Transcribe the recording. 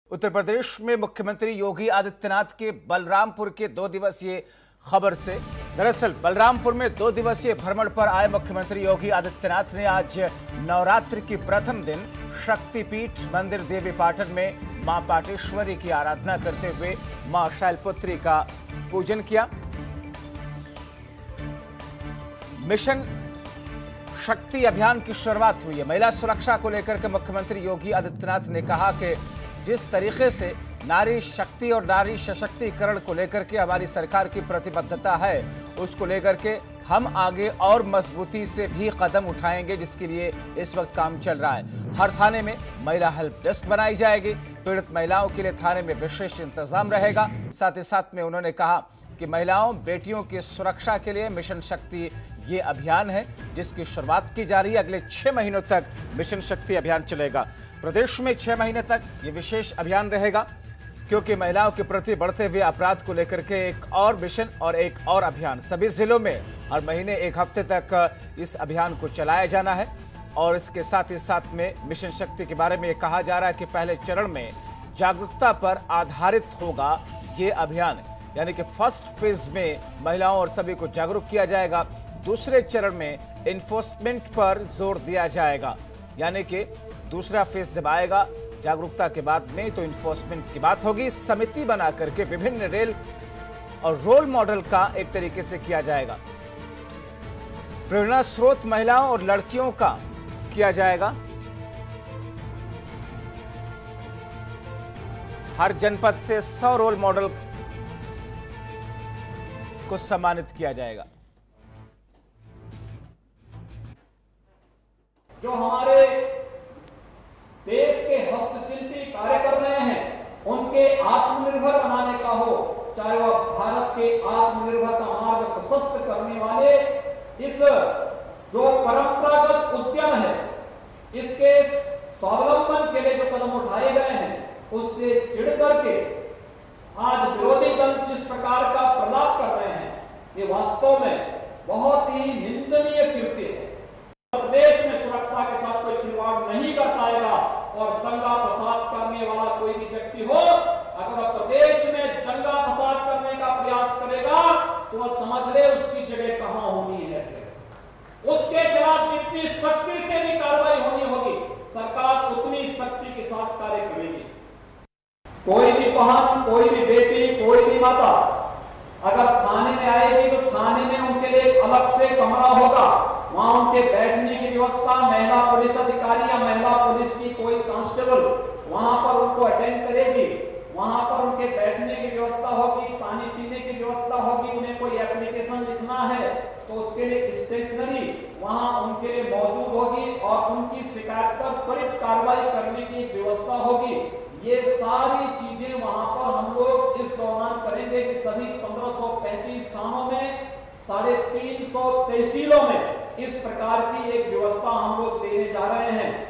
उत्तर प्रदेश में मुख्यमंत्री योगी आदित्यनाथ के बलरामपुर के 2 दिवसीय खबर से। दरअसल बलरामपुर में 2 दिवसीय भ्रमण पर आए मुख्यमंत्री योगी आदित्यनाथ ने आज नवरात्र की प्रथम दिन शक्तिपीठ मंदिर देवी पाटन में मां पाटेश्वरी की आराधना करते हुए मां शैलपुत्री का पूजन किया। मिशन शक्ति अभियान की शुरुआत हुई है। महिला सुरक्षा को लेकर के मुख्यमंत्री योगी आदित्यनाथ ने कहा कि जिस तरीके से नारी शक्ति और नारी सशक्तिकरण को लेकर के हमारी सरकार की प्रतिबद्धता है, उसको लेकर के हम आगे और मजबूती से भी कदम उठाएंगे, जिसके लिए इस वक्त काम चल रहा है। हर थाने में महिला हेल्प डेस्क बनाई जाएगी। पीड़ित महिलाओं के लिए थाने में विशेष इंतजाम रहेगा। साथ ही साथ में उन्होंने कहा कि महिलाओं बेटियों की सुरक्षा के लिए मिशन शक्ति ये अभियान है, जिसकी शुरुआत की जा रही है। अगले 6 महीनों तक मिशन शक्ति अभियान चलेगा। प्रदेश में 6 महीने तक ये विशेष अभियान रहेगा, क्योंकि महिलाओं के प्रति बढ़ते हुए अपराध को लेकर के एक और मिशन और एक और अभियान सभी जिलों में हर महीने 1 हफ्ते तक इस अभियान को चलाया जाना है। और इसके साथ ही साथ में मिशन शक्ति के बारे में ये कहा जा रहा है कि पहले चरण में जागरूकता पर आधारित होगा ये अभियान, यानी कि फर्स्ट फेज में महिलाओं और सभी को जागरूक किया जाएगा। दूसरे चरण में इन्फोर्समेंट पर जोर दिया जाएगा, यानी कि दूसरा फेज जब आएगा जागरूकता के बाद में तो इन्फोर्समेंट की बात होगी। समिति बना करके विभिन्न रेल और रोल मॉडल का एक तरीके से किया जाएगा। प्रेरणा स्रोत महिलाओं और लड़कियों का किया जाएगा। हर जनपद से 100 रोल मॉडल को सम्मानित किया जाएगा। जो हमारे देश के हस्तशिल्पी कार्य कर रहे हैं, उनके आत्मनिर्भर बनाने का हो, चाहे वह भारत के आत्मनिर्भर का मार्ग प्रशस्त करने वाले इस जो परंपरागत उद्यम है, इसके स्वावलंबन के लिए जो कदम उठाए गए हैं, उससे चिढ़ करके आज विरोधी दल जिस प्रकार का प्रलाप कर रहे हैं, ये वास्तव में बहुत ही निंदनीय कृत्य है। प्रदेश में सुरक्षा के साथ कोई खिलवाड़ नहीं कर पाएगा और दंगा फसाद करने वाला कोई भी व्यक्ति हो, अगर प्रदेश में दंगा फसाद करने का प्रयास करेगा तो वह समझ ले उसकी जगह कहां होनी है। उसके खिलाफ जितनी सख्ती से भी कार्रवाई होनी होगी, सरकार उतनी सख्ती के साथ कार्य करेगी। कोई भी बहन, कोई भी बेटी, कोई भी माता अगर थाने में आएगी तो थाने में उनके लिए अलग से कमरा होगा। वहां उनके बैठने की व्यवस्था, महिला पुलिस अधिकारी या महिला पुलिस की कोई कांस्टेबल वहां पर उनको अटेंड करेगी। वहां पर उनके बैठने की व्यवस्था होगी, पानी पीने की व्यवस्था होगी। उन्हें कोई एप्लीकेशन लिखना है तो उसके लिए स्टेशनरी वहां उनके लिए मौजूद होगी और उनकी शिकायत पर त्वरित कार्रवाई करने की व्यवस्था होगी। ये सारी चीजें वहां पर हम लोग इस दौरान करेंगे कि सभी 1535 थानों में 350 तहसीलों में इस प्रकार की एक व्यवस्था हम लोग देने जा रहे हैं।